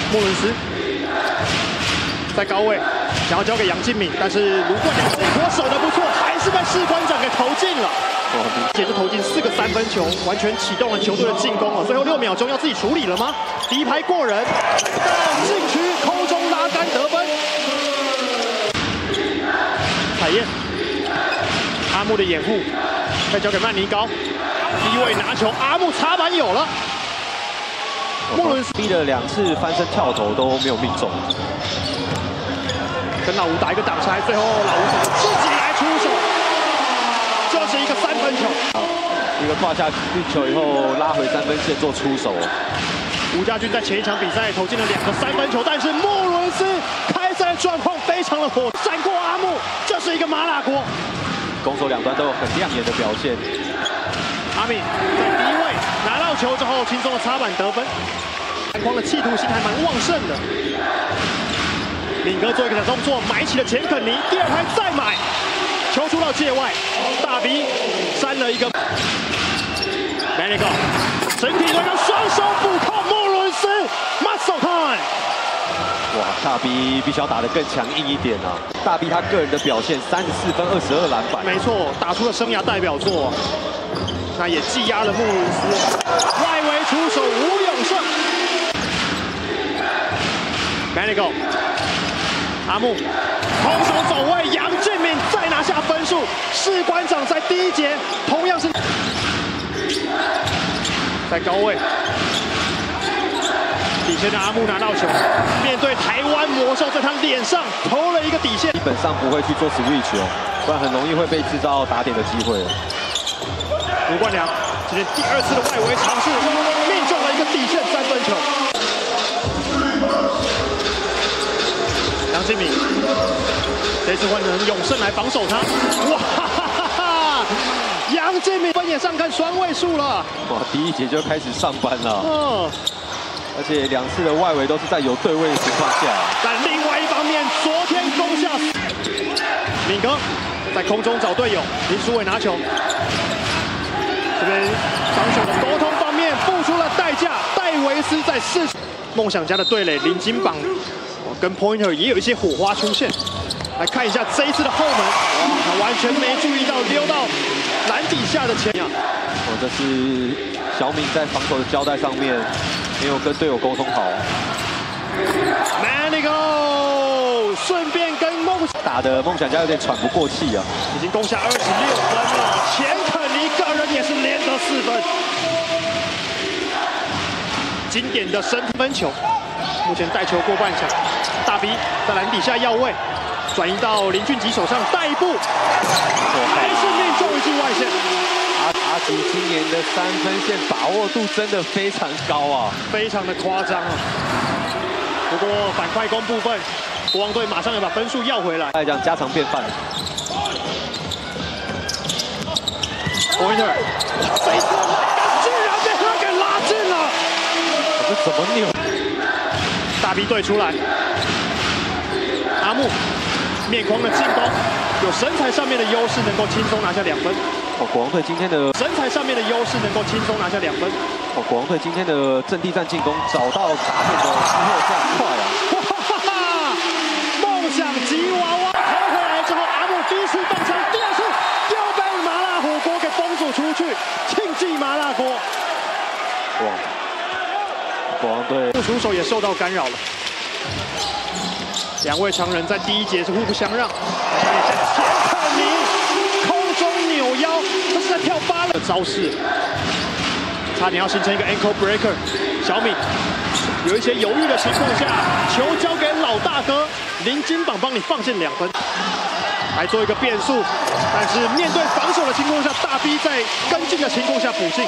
莫伦斯在高位，想要交给杨敬敏，但是卢冠良这一波守得不错，还是被士官长给投进了。接着投进4个3分球，完全启动了球队的进攻了。最后6秒钟要自己处理了吗？第一排过人，到禁区空中拉杆得分。彩燕，阿木的掩护，再交给曼尼高，低位拿球，阿木插板有了。莫伦斯逼了2次翻身跳投都没有命中， 跟老吴打一个挡拆，最后老吴自己来出手，这是一个3分球。 一个胯下运球以后拉回3分线做出手。 吴家军在前一场比赛投进了2个3分球，但是莫伦斯开赛状况非常的火，闪过阿木，这是一个麻辣锅。 攻守两端都有很亮眼的表现。 阿敏在低位拿到球之后，轻松的插板得分。篮筐的企图心还蛮旺盛的。敏哥做一个小动作，埋起了钱肯尼，第2排再买，球出到界外，大 B 扇了一个 Manigo， 整体对抗双手补扣莫伦斯 ，Muscle Time。 哇，大 B 必须要打得更强硬一点啊！大 B 他个人的表现34分22篮板， 没错，打出了生涯代表作。那也技压了莫伦斯，外围出手吴永胜 ，Manigo， 阿木空手走位，杨敬敏再拿下分数。士官长在第1节同样是在高位，底线的阿木拿到球，面对台湾魔兽，在他脸上投了一个底线， 基本上不会去做 switch 哦，不然很容易会被制造打点的机会。 卢冠良今天第2次的外围尝试，命中了一个底线3分球。杨敬敏这次换成永胜来防守他，哇哈哈！杨敬敏分也上看双位数了。 哇，第1节就开始上班了。而且2次的外围都是在有对位的情况下。 但另外一方面，昨天攻下敏哥在空中找队友，林书伟拿球。这边防守的沟通方面付出了代价，戴维斯在梦想家的对垒林金榜跟 Pointer 也有一些火花出现。来看一下这一次的后门，他完全没注意到溜到篮底下的前仰。 这是小敏在防守的交代上面没有跟队友沟通好。 Manigo 顺便跟打的梦想家有点喘不过气啊， 已经攻下26分了，钱肯尼个人也是连得4分。经典的身分球，目前带球过半场，大 B 在篮底下要位，转移到林俊杰手上带一步，还是命中一记外线。 阿吉今年的3分线把握度真的非常高啊， 非常的夸张啊。不过反快攻部分，国王队马上要把分数要回来。 来讲家常便饭。 Pointer， 这一次居然被他给拉进了， 这怎么扭？ 大 B 队出来，阿木面框的进攻，有身材上面的优势，能够轻松拿下2分。 国王队今天的身材上面的优势，能够轻松拿下2分。 国王队今天的阵地战进攻找到打点的机会非常快啊！ 梦想吉娃娃投回来之后，阿木第1次动枪，第2次又被麻辣火锅给封锁出去，庆记麻辣锅。 哇！国王队不出手也受到干扰了。2位常人在第1节是互不相让。钱肯尼空中扭腰，这是在跳芭蕾的招式，差点要形成一个 ankle breaker。小敏有一些犹豫的情况下，球交给老大哥林金榜帮你放进2分，来做一个变速。但是面对防守的情况下，大 B 在跟进的情况下补进。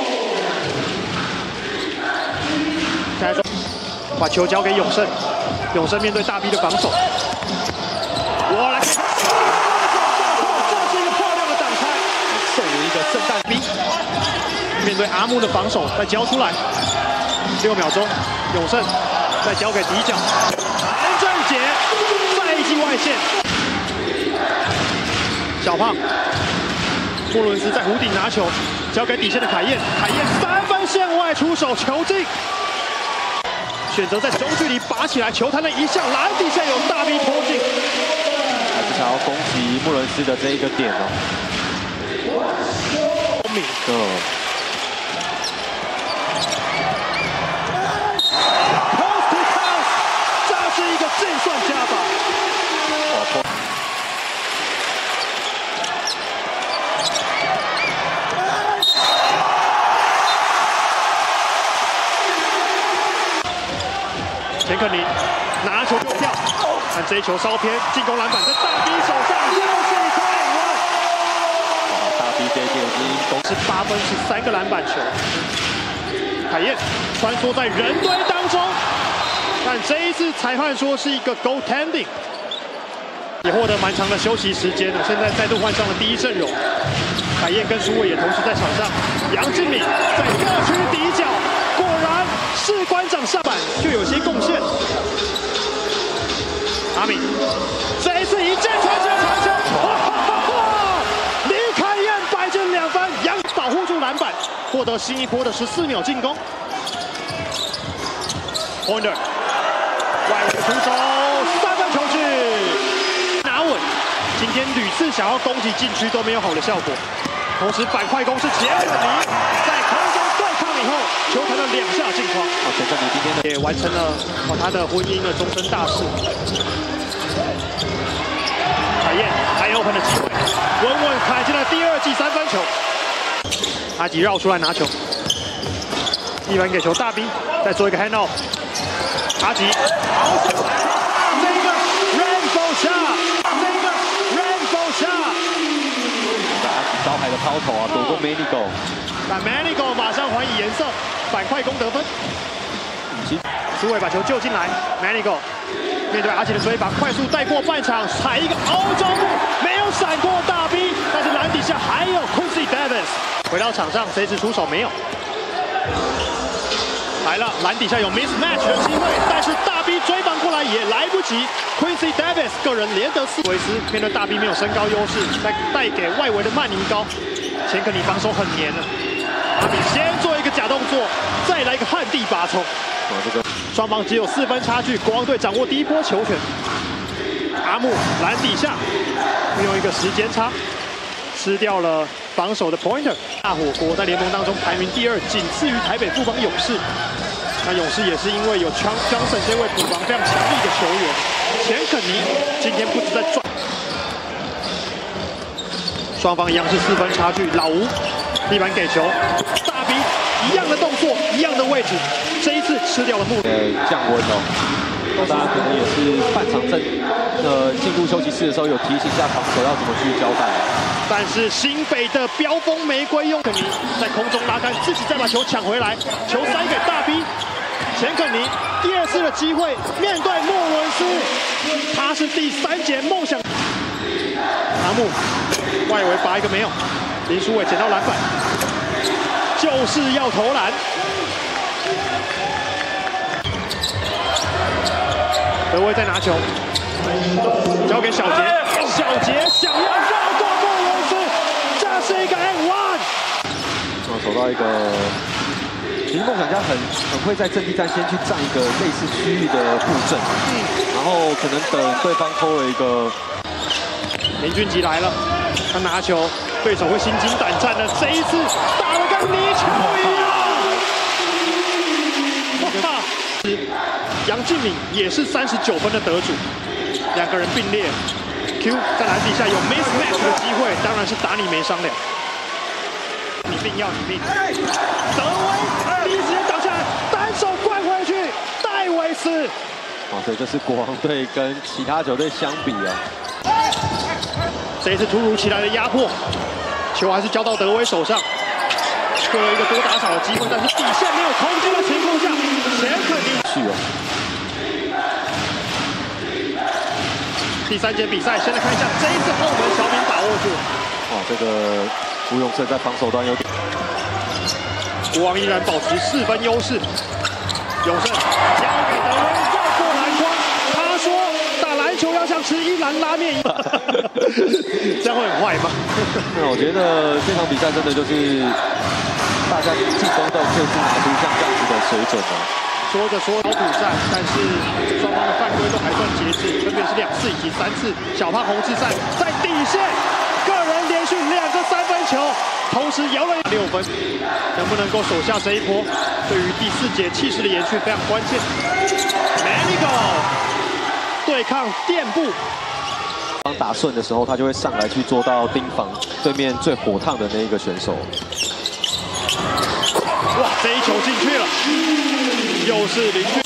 现在说把球交给永胜，永胜面对大 B 的防守，我来看，这是一个漂亮的挡拆， 送了一个圣诞 B。面对阿木的防守，再交出来，6秒钟，永胜再交给底角，安正杰再一记外线，小胖，莫伦斯在弧顶拿球，交给底线的凯燕，凯燕3分线外出手球进。 选择在中距离拔起来，球弹的一下，篮底下有大 B 拖进。 还是想要攻击穆伦斯的这一个点哦。 聪明。Post to pass， 这是一个净算加法。钱肯尼拿球就跳，但这一球稍偏，进攻篮板在大 B 手上，又是一颗1-1。 大 B 这一点已经攻 18分13个篮板球。海燕穿梭在人堆当中，但这一次裁判说是一个 goaltending， 也获得蛮长的休息时间了。现在再度换上了第一阵容，海燕跟苏伟也同时在场上。杨敬敏在各区底角，果然士官长上板就有些贡献。阿敏这一次一箭穿进传球，李凯燕摆进2分，杨保护住篮板，获得新一波的14秒进攻。Pointer 外围出手，3分球去拿稳。今天屡次想要攻击禁区都没有好的效果。同时反快攻是钱肯尼在空中对抗以后，球弹了2下进框。 钱肯尼今天也完成了他的婚姻的终身大事。海燕还有open的机会，稳稳砍进了第2记3分球。阿吉绕出来拿球，一分给球大 B， 再做一个 hand off。阿吉，这个 rainbow shot， 这个 rainbow shot。 阿吉招牌的抛投啊，躲过 Manigo， 但 Manigo 马上还以颜色，反快攻得分。苏伟把球救进来 ，Manigo 面对阿吉的追防，快速带过半场，踩一个欧洲步，没有闪过大 B， 但是篮底下还有 Quincy Davis。回到场上，这次出手没有。来了，篮底下有 mismatch 的机会，但是大 B 追防过来也来不及。Quincy Davis 个人连得4，维斯面对大 B 没有身高优势，再带给外围的曼尼高，钱肯尼防守很黏了。阿米先做一个假动作，再来一个旱地拔葱。双方只有4分差距，国王队掌握第一波球权。阿木篮底下用一个时间差吃掉了防守的 Pointer。大火锅在联盟当中排名第2，仅次于台北富邦勇士。那勇士也是因为有 Johnson 这位补防非常强力的球员。钱肯尼今天不止在赚。双方一样是4分差距，老吴地板给球，大 B 一样的动作，一样的位置，这一次吃掉了木。 降温哦。大家可能也是半场进入休息室的时候有提醒一下防守要怎么去交代。 但是新北的飙风玫瑰用肯尼在空中拉开，自己再把球抢回来，球塞给大 B。钱肯尼第2次的机会面对莫伦斯，他是第3节梦想。阿木外围拔一个没有，林书伟捡到篮板，就是要投篮。德威在拿球，交给小杰，小杰想要绕过莫伦斯，这是一个 and1。 守到一个，其实梦想家很会在阵地战先去占一个类似区域的布阵，然后可能等对方偷了一个。 林俊杰来了，他拿球，对手会心惊胆战的。这一次打得跟泥鳅一样。哇！杨敬敏也是39分的得主，2个人并列。Q 在篮底下有 mismatch 的机会，当然是打你没商量。你命要你命。德威第一时间挡下来，单手灌回去，戴维斯。 所以这是国王队跟其他球队相比啊。 这一次突如其来的压迫，球还是交到德威手上，各有一个多打少的机会，但是底线没有空间的情况下，钱肯尼去哦。 第3节比赛，先来看一下这一次后门小敏把握住。 这个吴永胜在防守端有点。 国王依然保持4分优势，永胜交给德威绕过篮筐，他说打篮球要像吃一兰拉面一样，这样会很坏吗？ 那我觉得这场比赛真的就是大家进攻都各自拿出像这样子的水准啊。 说说着说小组战，但是双方的犯规都还算节制，分别是2次以及3次。小胖洪志善在底线个人连续2个3分球，同时摇了6分，能不能够守下这一波，对于第4节气势的延续非常关键。Manigo 对抗垫步。 当打顺的时候，他就会上来去做到盯防对面最火烫的那一个选手。 哇，这一球进去了，又是林俊。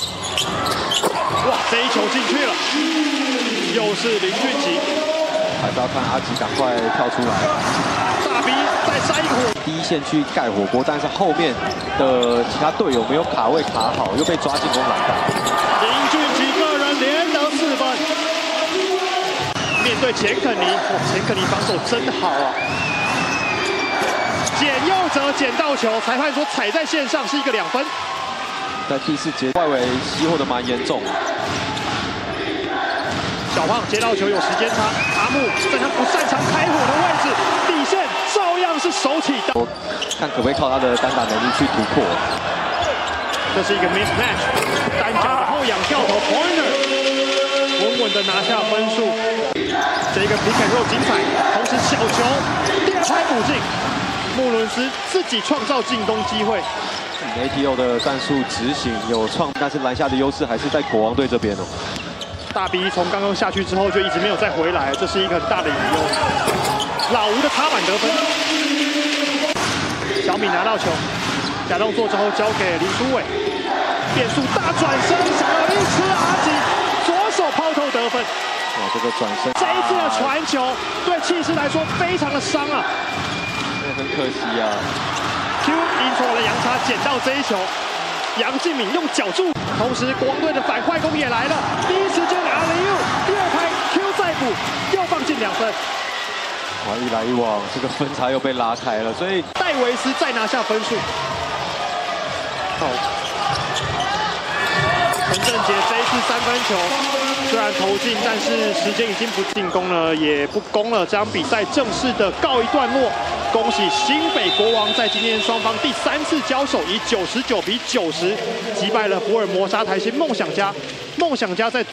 哇，这一球进去了，又是林俊吉。 还是要看阿吉赶快跳出来。 大 B 再塞一个火。 第一线去盖火锅，但是后面的其他队友没有卡位卡好，又被抓进攻篮板。 林俊吉个人连得4分。 面对钱肯尼，钱肯尼防守真好啊！简佑哲捡到球，裁判说踩在线上是一个2分。 在第4节，外围熄火的蛮严重。 小胖接到球有时间差，阿木在他不擅长开火的位置，底线照样是手起刀。 看可不可以靠他的单打能力去突破。 这是一个 mismatch， 单脚的后仰跳投 pointer， 稳稳的拿下分数。 这个 pick and roll 精彩，同时小球第2拍补进，穆伦斯自己创造进攻机会。 ATO 的战术执行有创，但是篮下的优势还是在国王队这边哦。 大 B 从刚刚下去之后就一直没有再回来，这是一个很大的隐忧。老吴的插板得分，小米拿到球，假动作之后交给林书伟，变速大转身，想要一吃阿吉，左手抛投得分。 哇，这个转身， 这一次的传球对气势来说非常的伤啊， 很可惜啊。 Q 引出来的杨叉捡到这一球，杨敬敏用脚助，同时国王队的反快攻也来了，第一时间阿雷 U， 第2拍 Q 再补，又放进2分。 哇，一来一往，这个分差又被拉开了，所以戴维斯再拿下分数。好，陈正杰这一次3分球。 虽然投进，但是时间已经不进攻了，也不攻了。这场比赛正式的告一段落。恭喜新北国王在今天双方第3次交手，以99比90击败了福尔摩沙台新梦想家。梦想家在